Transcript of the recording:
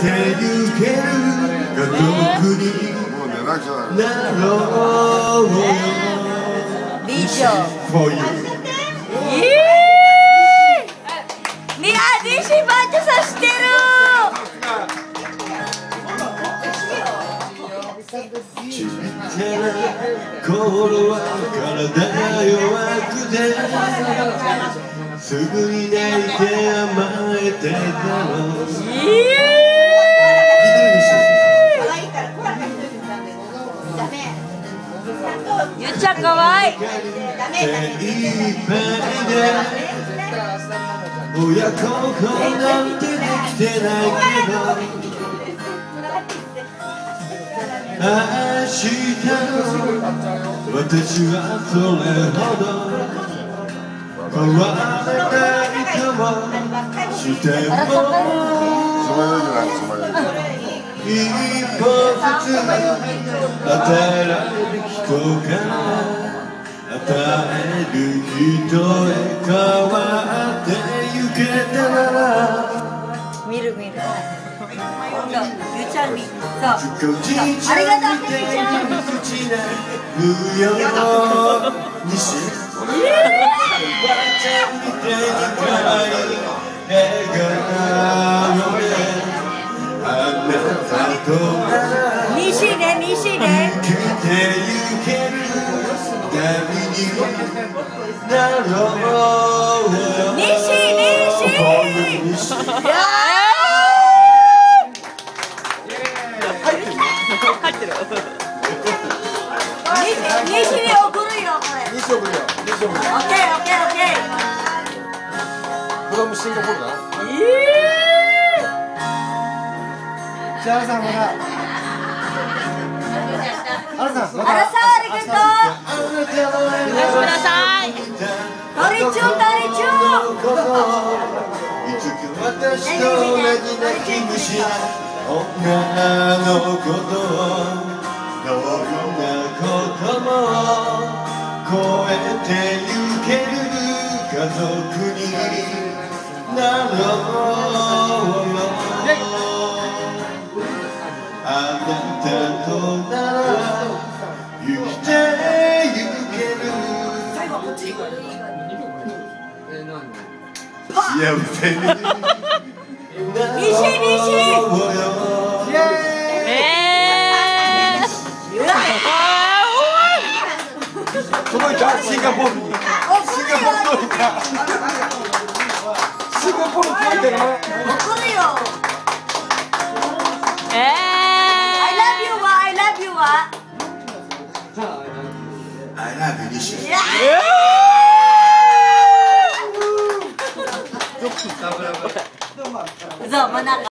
ゆけるが遠くになろうよ。 美女。 For you。 DC バッチョさん知ってる。 ちっちゃな頃は体が弱くてすぐに泣いて甘えてたの。 ゆっちゃんかわいい。 精一杯で親孝行なんてできてないけど明日の私はそれほど変わらないかもしても一歩ずつ与えられる人から与える人へ変わってゆけたなら見る見る。ゆっちゃんに。そう。ありがとうゆっちゃん。 無用にしばあちゃんみたいに可愛い笑顔であなたとなら西ね西ね。 生きてゆける旅になろうよ。 西入ってる。西に送るよこれ。 西送るよ。西送るよ。 オッケーオッケーオッケー。 フロムシンガポールだな。じゃあ、さん、また。あらさん、また。 あらさん、ありがとう。おやすみなさい。トリチュートリチュー。 いつか私と同じ泣き虫な女のことをどんなことも超えてゆける家族になろうよ。あなたとなら生きてゆける。幸せに西届いたシンガポールに。シンガポール届いた。シンガポール届いたの。 送るよ。I love you は I love you は I love you 西。 そう、真ん中。